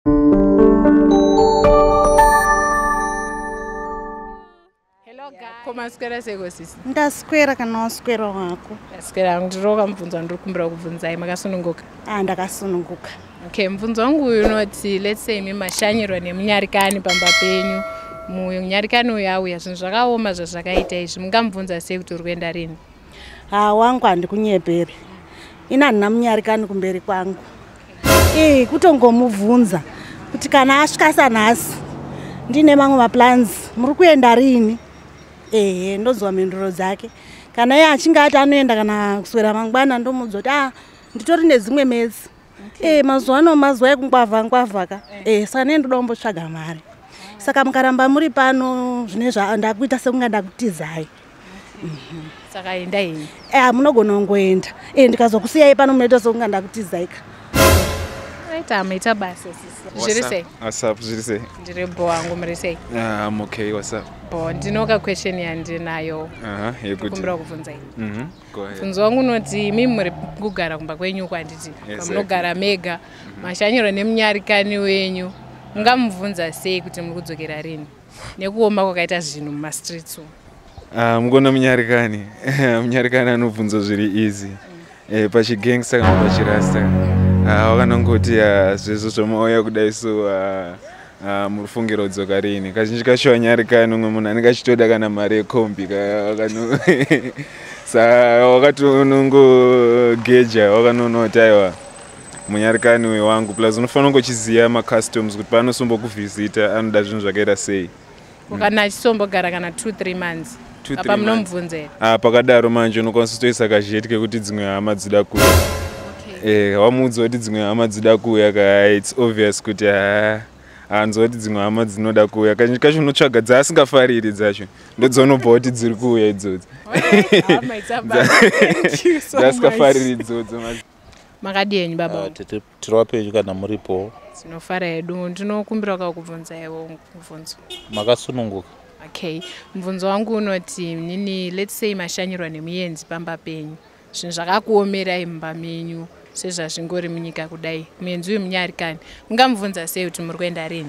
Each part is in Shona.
Koma square seko sisi. Ndasquare kana wasquare wako. Square ndiroka mubvunzo ndikumbira kubvunzai makasununguka. Ndakasununguka. Okay, mubvunzo wangu unoti let's say mashanyirwa nemunyarikani pamba penyu. Munyarikani uyauya zvinhu zvakaoma zvazvakaita izvi mungamubvunza sei kuti uri kuenda rini? Wangu handikunyeperi. Ina ndina munyarikani kumberi kwangu. Kutongomubvunza kuti kana asvika nhasi ndine mamwe maplans muri kuenda rini? Ndozwa mhinduro dzake. Kana iye achinge ati anoenda kana kuswera mangwana ndomudza kuti nditori nezimwe mezi. Mazuva ano mazuva ekungwavha ka. Saka ndoda kumbotsvaga mari. Saka mukaramba muri pano zvine zvandakuita sekunga ndakutizai. Saka endai. Munogona kungoenda. Ndikazokusiyai pano munoita sekunga ndakutizai ka. Maita basa sisi. Zviri sei? WhatsApp zviri sei? Ndiri wangu muri sei? I'm okay, WhatsApp. Ndinoka question yandinayo. Ndikumbira kubvunzai. Go ahead. Bvunzo wangu unoti mimi muri kugara kumba kwenyu kwanditi. Munogara mega. Mashanyiro nemunyarikani wenyu. Mungamubvunza sei kuti muri kudzokera rini? Nekuoma kwakaita zvinhu mumastreets. Mugona munyarikani. Munyarikani anobvunza zviri easy. Pachigangsta kana pachirasta. Wakanongoti zvezvo zvomauya kudai so murifungiro kudzoka rini. Kazhinji kacho wanyarikani umwe munhu anenge achitoda kana mari yekombi saka wakatonongogeja wakanonoti aiwa munyarikani wangu plus unofanira kungochiziva macustoms kuti paanosombokuvhizita anoda zvinhu zvakaita sei. Kana achisombogara kana 2-3 months. Apa munomubvunza here? Pakadaro manje unokwanisa kutoisa kazheti kekuti dzimwe hama dzida kuuya. Wamuudza kuti dzimwe hama dzida kuuya ka it's obvious kuti hanzwa kuti dzimwe hama dzinoda kuuya. Kazhinji kacho unotsvaga dzaasingafariri dzacho ndodzaunobva kuti dziri kuuya idzodzo. Dzaasingafariri idzodzo. Makadi henyu baba? Tiri wapenyu kana muripo? Tinofara hedu. Ndinokumbira kubvunza iwo mubvunzo. Makasununguka. Okay. Mubvunzo wangu unoti nini let's say mashanyirwa nemuyenzi pamba penyu. Zvinhu zvakakuomerai mumba menyu sezvazvingori munyika kudai. Muyenzi uyu munyarikani. Mungamubvunza sei kuti muri kuenda rini?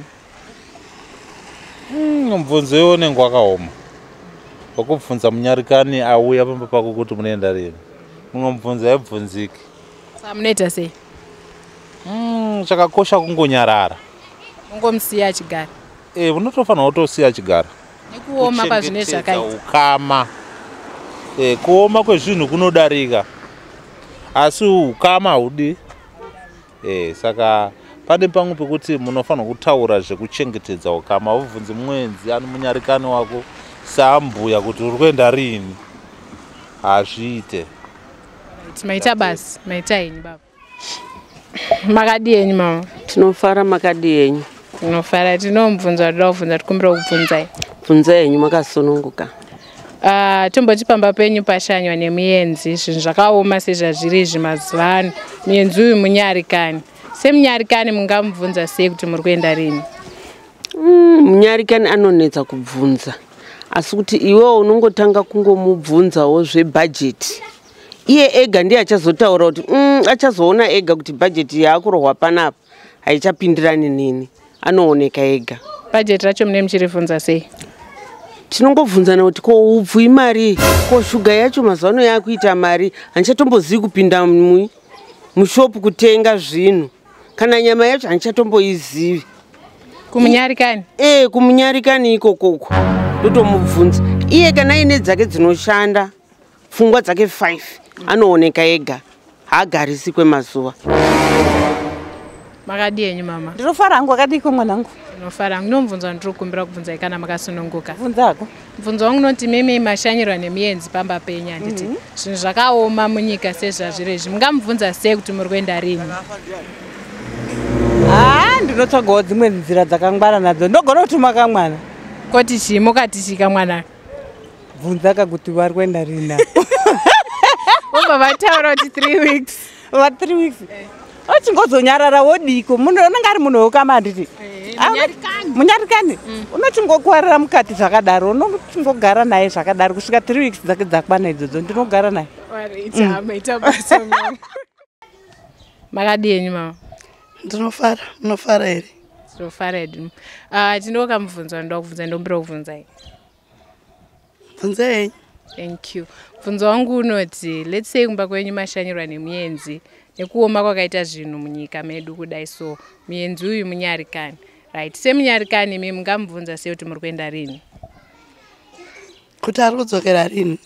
Mubvunzo iwo unenge wakaoma. Wakubvunza munyarikani auya pamba pako kuti munoenda rini. Mungamubvunza aibvunziki. Saka munoita sei? Chakakosha kungonyarara. Mungomusiya achigara. Munotofanira kutosiya achigara. Nekuoma pazvine zvakaita. Ukama. Kuoma kwezvinhu kunodarika. Asi ukama haudi. Saka pane pamwe pekuti munofanira kutaura zvekuchengetedza ukama. Ubvunze mwenzi ani munyarikani wako saambuya kuti uri kuenda rini. Hazviite. Maita basi, maita henyu baba. Makadi henyu mama? Tinofara makadi henyu. Tinofara, tinomubvunza toda kubvunza tikumbira kubvunzai. Bvunzai henyu makasununguka. Tomboti pamba penyu pashanywa nemuyenzi zvinhu zvakaoma sezvazviri izvi mazuva ano. Muyenzi uyu munyarikani. Semunyarikani mungamubvunza sei kuti muri kuenda rini? Munyarikani anonetsa kubvunza. Asi kuti iwewo unongotanga kungomubvunzawo zvebhajeti. Iye ega ndiye achazotaura kuti achazoona ega kuti bhajeti yaakurohwa panapa haichapindirani nini. Anooneka ega. Bhajeti racho mune muchiribvunza sei? Tinongobvunzana kuti ko upfu imari, ko shuga yacho mazuva ano yakuita mari, handichatombozivi kupinda mushopu kutenga zvinhu. Kana nyama yacho handichatomboizivi. Kumunyarikani? Kumunyarikani ikokoko. Ndotomubvunza. Iye kana aine dzake dzinoshanda, pfungwa dzake 5, anooneka ega. Haagarisi kwemazuva. Makadi henyu mama? Ndinofara hangu akadiko mwanangu. Ndinofara hangu. Ndinomubvunza ndikumbira kubvunzai kana makasununguka. Bvunzako. Mubvunzo wangu unoti mimi mashanyirwa nemuyenzi pamba penyu handiti. Zvinhu zvakaoma munyika sezvazviri izvi. Mungamubvunza sei kuti muri kuenda rini? Ndinotsvagawo dzimwe nzira dzakangwara nadzo. Ndogona kutuma kamwana. Koti chii mukatishika mwana? Bvunza kakuti vari kuenda rini. Vobva vataura kuti 3 weeks. 3 weeks. Ochingozonyarara wodiko. Munhu unenge ari munhu wokama handiti. Munyarikani. Unochingokwarira mukati zvakadaro. Unochingogara naye zvakadaro kusvika 3 weeks dzake dzakwana idzodzo. Ndinogara naye. Maita basa mama. Makadi henyu mama? Ndinofara. Munofara here? ndofara hedu. Tinoka mubvunzo ndokubvunza ndombira kubvunzai. Bvunzei. Thank you. Bvunzo wangu unoti, let's say kumba kwenyu mashanyirwa nemuyenzi nekuoma kwakaita zvinhu munyika medu kudai, so muyenzi uyu munyarikani. Right, semunyarikani imi mungamubvunza sei kuti muri kuenda rini? Kuti ari kudzokera rini?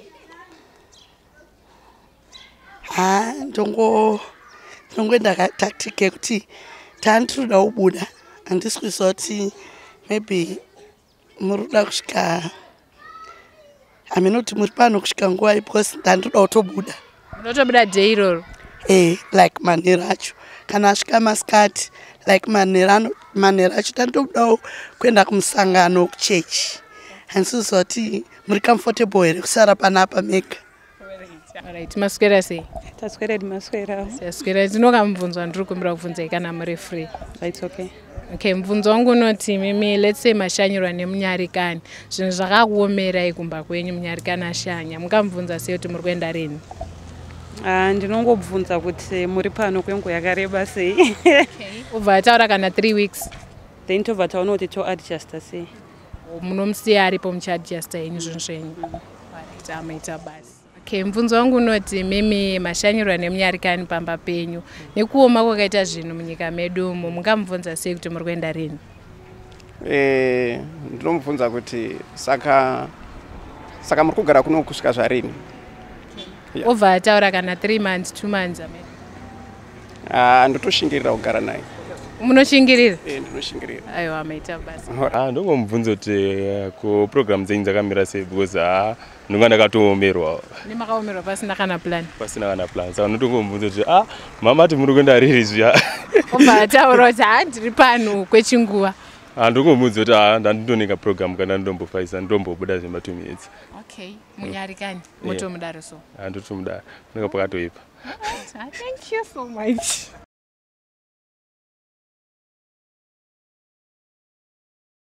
Ndongoenda tactic yekuti tandinoda kubuda, handisi kuziva kuti maybe muri kuda kusvika, kuti muri pano kusvika nguva because ndandoda kutobuda. Munotobuda dhei iroro? Like manheru acho. Kana asvika masikati, like manheru acho tandobudawo kuenda kumusangano kuchechi. Handisi kuziva kuti muri comfortable here kusara panapa mega. Alright, maswera sei? Taswera maswera. Taswera, tinoka mubvunzo ndiri kumbira kubvunzai kana muri free. It's okay. Okay, mubvunzo wangu unoti mimi let's say mashanyirwa nemunyarikani. Zvinhu zvakakuomerai kumba kwenyu munyarikani ashanya. Mungamubvunza sei kuti muri kuenda rini? Ndinongobvunza kuti muri pano kwenguva yakareba sei. Okay. Ubva ataura kana 3 weeks. Then tobva taona kuti toadjusta sei. Munomusiya aripo muchiadjusta henyu zvinhu zvenyu. Amaita basi. Okay, mubvunzo wangu unoti mimi mashanyirwa nemunyarikani pamba penyu nekuoma kwakaita zvinhu munyika medu umu mungamubvunza sei kuti muri kuenda rini? Ndinomubvunza kuti saka muri kugara kuno kusvika zvarini? Obva ataura kana 3 months 2 months amene? Ndotoshingirira kugara naye. Munoshingirira? Ndinoshingirira. Aiwa, amaita basi. Ndongomubvunza kuti kuprogram dzenyu dzakamira sei because ndinga ndakatoomerwa. Nemakaomerwa pasina kana plan? Pasina kana plan. Saka ndotongomubvunza kuti mama ati muri kuenda riri zviya. Obva ataura kuti ndiri pano kwechinguva. Ndongomubvunza kuti ndandinonika program kana ndombofaisa ndombobuda zvema 2 minutes. Okay, munyarikani motomudaro so? Ndotomudaro. Ndinga pakatoipa. Thank you so much.